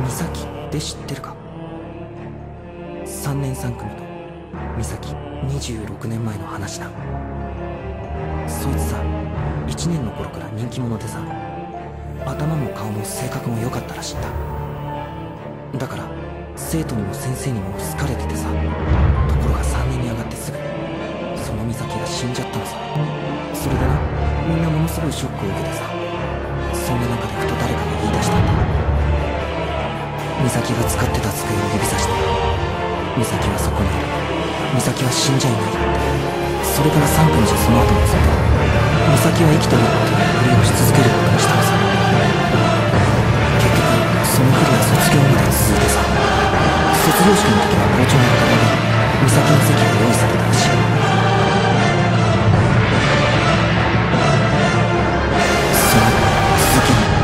美咲って知ってるか。3年3組と美咲26年前の話だ。そいつさ、1年の頃から人気者でさ、頭も顔も性格も良かったらしいんだ。だから生徒にも先生にも好かれててさ、ところが3年に上がってすぐその美咲が死んじゃったのさ。それでな、みんなものすごいショックを受けてさ、そんな中でふと誰かが言い出したんだ。美咲が使ってた机を指さして、美咲はそこにいる、美咲は死んじゃいないって。それから3分じゃその後もずっと美咲は生きてるっていうふりをし続けることにしたのさ。結局そのふりは卒業まで続いてさ、卒業式の時は校長の方で美咲の席が用意されたらしい。その続きに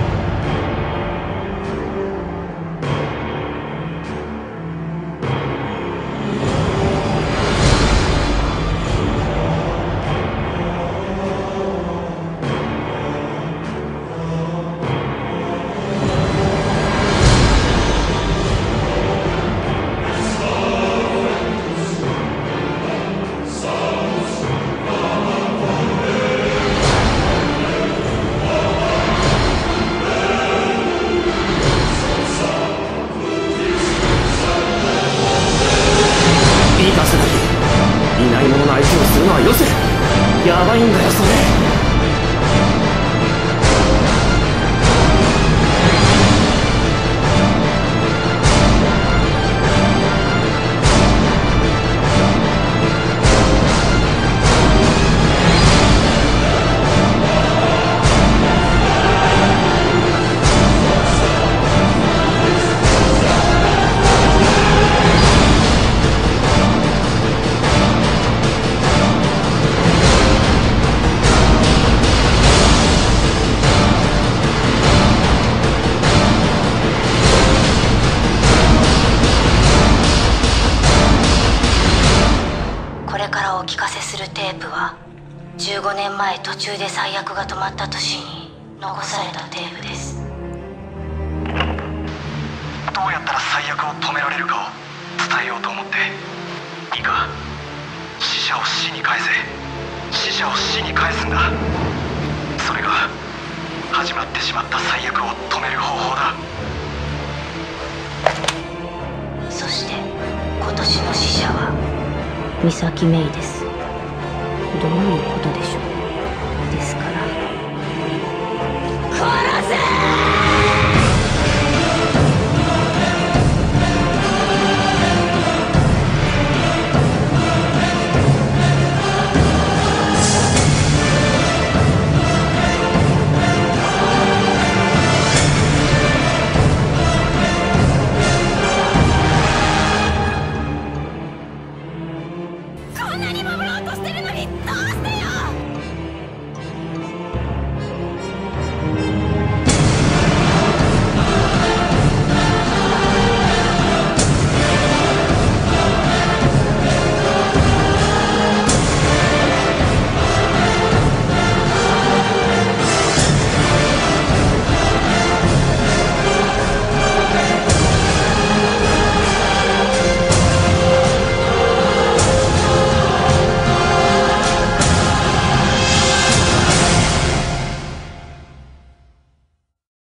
15年前途中で最悪が止まった年に残されたテープです。 どうやったら最悪を止められるかを伝えようと思って。いいか、死者を死に返せ、死者を死に返すんだ。それが始まってしまった最悪を止める方法だ。 そして今年の死者は美咲メイです。どういうことでしょう。